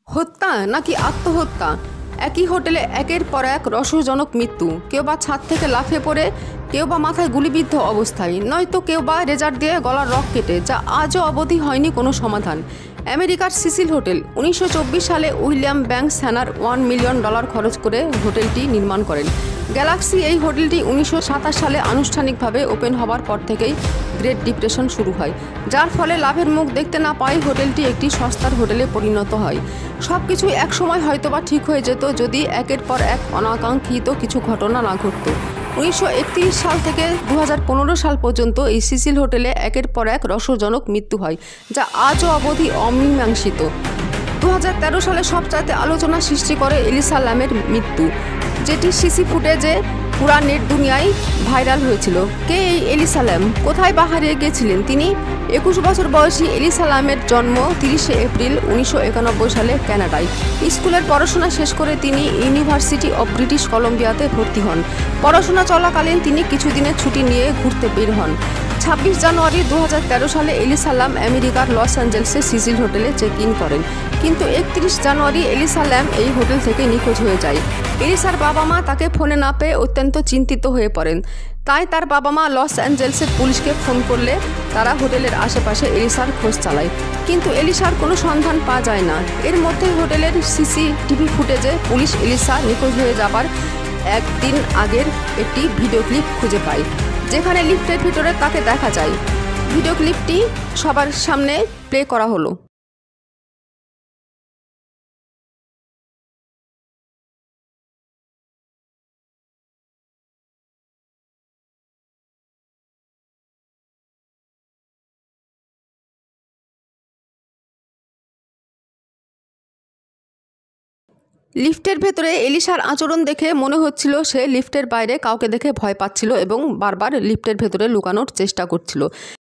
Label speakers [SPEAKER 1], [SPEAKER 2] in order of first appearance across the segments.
[SPEAKER 1] হত্যা নাকি আত্মহত্যা? একই হোটেলে একের পর এক রহস্যজনক মৃত্যু। কেউ বা ছাদ থেকে লাফিয়ে পড়ে, কেউ বা মাথায় গুলিবিদ্ধ অবস্থায়, নয়তো কেউ বা রেজার দিয়ে গলার রক কেটে, যা আজও অবধি হয়নি কোনো সমাধান। আমেরিকার সিসিল হোটেল 1924 সালে উইলিয়াম ব্যাংকস হ্যানার $1 মিলিয়ন খরচ করে হোটেলটি নির্মাণ করেন। গ্যালাক্সি এই হোটেলটি 1927 সালে আনুষ্ঠানিকভাবে ওপেন হবার পর থেকেই গ্রেট ডিপ্রেশন শুরু হয়, যার ফলে লাভের মুখ দেখতে না পায় হোটেলটি একটি সস্তার হোটেলে পরিণত হয়। সব কিছুই একসময় হয়তোবা ঠিক হয়ে যেত যদি একের পর এক অনাকাঙ্ক্ষিত কিছু ঘটনা না ঘটত। 1931 সাল থেকে 2015 সাল পর্যন্ত এই সিসিল হোটেলে একের পর এক রহস্যজনক মৃত্যু হয়, যা আজও অবধি অমীমাংসিত। 2013 সালে সবচাইতে আলোচনা সৃষ্টি করে এলিসা ল্যামের মৃত্যু, যেটি সিসি ফুটেজে পুরা নেট দুনিয়ায় ভাইরাল হয়েছিল। কে এই এলিসা ল্যাম? কোথায় বা হারিয়ে গিয়েছিলেন তিনি? 21 বছর বয়সী এলিসা ল্যামের জন্ম 30 এপ্রিল 1991 সালে কানাডায়। স্কুলের পড়াশোনা শেষ করে তিনি ইউনিভার্সিটি অব ব্রিটিশ কলম্বিয়াতে ভর্তি হন। পড়াশোনা চলাকালীন তিনি কিছুদিনের ছুটি নিয়ে ঘুরতে বের হন। 26 জানুয়ারি 2013 সালে এলিসা ল্যাম আমেরিকার লস অ্যাঞ্জেলেসে সিসিল হোটেলে চেক ইন করেন, কিন্তু 31 জানুয়ারি এলিসা ল্যাম এই হোটেল থেকে নিখোঁজ হয়ে যায়। এলিসার বাবা মা তাকে ফোনে না পেয়ে অত্যন্ত চিন্তিত হয়ে পড়েন। তাই তার বাবা মা লস অ্যাঞ্জেলেসের পুলিশকে ফোন করলে তারা হোটেলের আশেপাশে এলিসার খোঁজ চালায়, কিন্তু এলিসার কোনো সন্ধান পাওয়া যায় না। এর মধ্যে হোটেলের সিসিটিভি ফুটেজে পুলিশ এলিসা নিখোঁজ হয়ে যাবার একদিন আগের একটি ভিডিও ক্লিপ খুঁজে পায়, যেখানে লিফটের ভিতরে তাকে দেখা যায়। ভিডিও ক্লিপটি সবার সামনে প্লে করা হলো। লিফটের ভেতরে এলিসার আচরণ দেখে মনে হচ্ছিল সে লিফটের বাইরে কাউকে দেখে ভয় পাচ্ছিল এবং বারবার লিফটের ভেতরে লুকানোর চেষ্টা করছিল।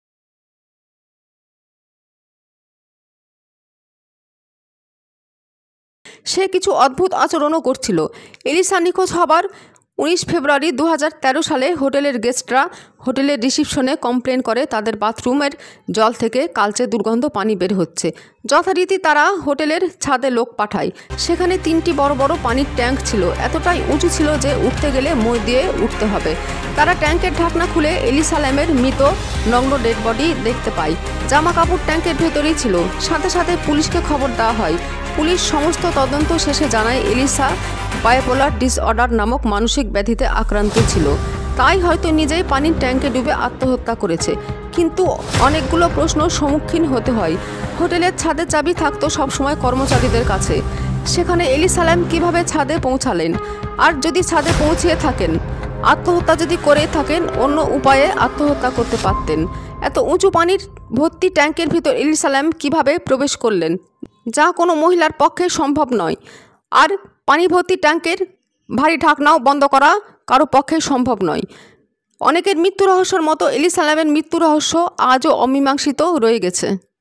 [SPEAKER 1] সে কিছু অদ্ভুত আচরণও করছিল। এলিসা নিখোঁজ হবার 19 ফেব্রুয়ারি 2013 সালে হোটেলের গেস্টরা হোটেলের রিসিপশনে কমপ্লেন করে তাদের বাথরুমের জল থেকে কালচে দুর্গন্ধ পানি বের হচ্ছে। যথারীতি তারা হোটেলের ছাদে লোক পাঠায়। সেখানে 3টি বড় বড় পানির ট্যাঙ্ক ছিল, এতটাই উঁচু ছিল যে উঠতে গেলে মই দিয়ে উঠতে হবে। তারা ট্যাঙ্কের ঢাকনা খুলে এলিসা ল্যামের মৃত নগ্ন ডেড বডি দেখতে পায়। জামা কাপড় ট্যাঙ্কের ভেতরেই ছিল। সাথে সাথে পুলিশকে খবর দেওয়া হয়। পুলিশ সমস্ত তদন্ত শেষে জানায় এলিসা বাইপোলার ডিসঅর্ডার নামক মানসিক ব্যাধিতে আক্রান্ত ছিল, তাই হয়তো নিজেই পানির ট্যাঙ্কে ডুবে আত্মহত্যা করেছে। কিন্তু অনেকগুলো প্রশ্নের সম্মুখীন হতে হয়। হোটেলের ছাদের চাবি থাকতো সবসময় কর্মচারীদের কাছে, সেখানে এলিসা ল্যাম কীভাবে ছাদে পৌঁছালেন? আর যদি ছাদে পৌঁছিয়ে থাকেন, আত্মহত্যা যদি করে থাকেন, অন্য উপায়ে আত্মহত্যা করতে পারতেন। এত উঁচু পানির ভর্তি ট্যাঙ্কের ভিতর এলিসা ল্যাম কীভাবে প্রবেশ করলেন, যা কোনো মহিলার পক্ষে সম্ভব নয়। আর পানি ভর্তি ট্যাঙ্কের ভারী ঢাকনাও বন্ধ করা কারো পক্ষে সম্ভব নয়। অনেকের মৃত্যু রহস্যের মতো এলিসা ল্যামের মৃত্যু রহস্য আজও অমীমাংসিত রয়ে গেছে।